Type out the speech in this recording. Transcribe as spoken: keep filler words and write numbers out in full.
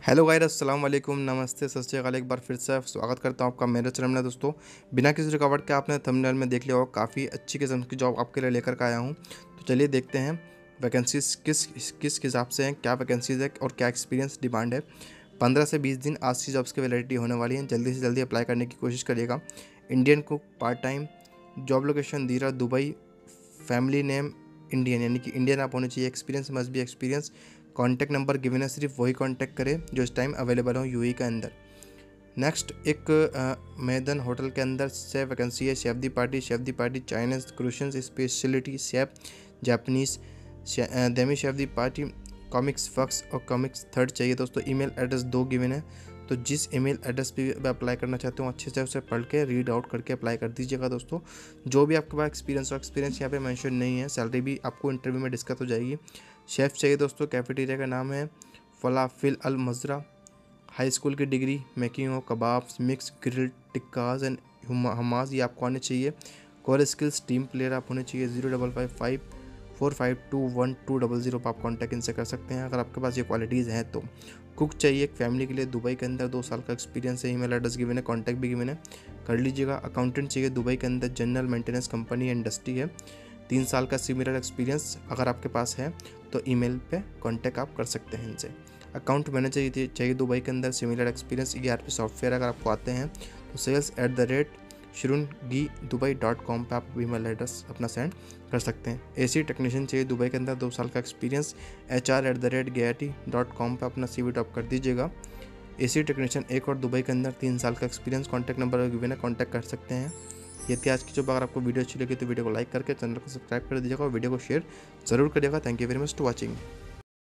Hello guys, अस्सलाम वालेकुम, नमस्ते, सत श्री अकाल। एक बार फिर से स्वागत करता हूं आपका मेरे चैनल में। दोस्तों, बिना किसी रुकावट के आपने थंबनेल में देख लिया होगा, काफ़ी अच्छी किस्म की जॉब आपके लिए लेकर के आया हूं। तो चलिए देखते हैं वैकेंसीज किस किस हिसाब से हैं, क्या वैकेंसीज है और क्या एक्सपीरियंस डिमांड है। पंद्रह से बीस दिन आज की जॉब्स की वैलिडिटी होने वाली है। जल्दी से जल्दी अप्लाई करने की कोशिश करिएगा। Indian cook part time, job location Deira Dubai, family name Indian, यानी कि इंडियन आप होने चाहिए। Experience must be experience. Contact number given है, सिर्फ वही कॉन्टैक्ट करें जो इस टाइम अवेलेबल हो यूएई के अंदर। नेक्स्ट, एक मैदन होटल के अंदर से वैकेंसी है। Chef de partie, chef de partie Chinese cuisines specialty chef, Japanese demi chef de partie, commis फक्स और कॉमिक्स थर्ड चाहिए। दोस्तों, ईमेल एड्रेस दो गिवन है, तो जिस ईमेल एड्रेस पे अप्लाई करना चाहते हो अच्छे से उसे पढ़ के रीड आउट करके अप्लाई कर दीजिएगा। दोस्तों, जो भी आपके पास एक्सपीरियंस हो, एक्सपीरियंस यहाँ पे मेंशन नहीं है। सैलरी भी आपको इंटरव्यू में डिस्कस हो जाएगी। शेफ़ चाहिए दोस्तों, कैफेटेरिया का नाम है Falafel Al Mazraa. High school की डिग्री मेकिंग हो kebabs, mix grilled tikkas and hummus, ये आपको आने चाहिए। कोर स्किल्स टीम प्लेयर आप होने चाहिए। Zero double five five four five two one two double zero पर आप कॉन्टैक्ट इनसे कर सकते हैं अगर आपके पास ये क्वालिटीज़ हैं तो। कुक चाहिए एक फैमिली के लिए, दुबई के अंदर, दो साल का एक्सपीरियंस है। ईमेल एड्रेस गिवन है, कॉन्टैक्ट भी गिवन है, कर लीजिएगा। अकाउंटेंट चाहिए दुबई के अंदर, जनरल मेंटेनेंस कंपनी इंडस्ट्री है। तीन साल का सिमिलर एक्सपीरियंस अगर आपके पास है तो ईमेल पे कांटेक्ट आप कर सकते हैं इनसे। अकाउंट मैनेजर चाहिए दुबई के अंदर, सिमिलर एक्सपीरियंस। ईआरपी सॉफ्टवेयर अगर आपको आते हैं तो सेल्स एट द रेट शिरुनगी दुबई डॉट कॉम पर आप ईमेल एड्रेस अपना सेंड कर सकते हैं। एसी टेक्नीशियन चाहिए दुबई के अंदर, दो साल का experience. H R at the rate Getty dot com पर अपना सी वी टॉप कर दीजिएगा। एसी टेक्नीशियन एक और दुबई के अंदर, तीन साल का एक्सपीरियंस। कॉन्टैक्ट नंबर गिवन है, कॉन्टैक्ट कर सकते हैं। ये थी आज की जॉब। अगर आपको वीडियो अच्छी लगी तो वीडियो को लाइक करके चैनल को सब्सक्राइब कर दीजिएगा और वीडियो को शेयर जरूर करिएगा। Thank you very much to watching.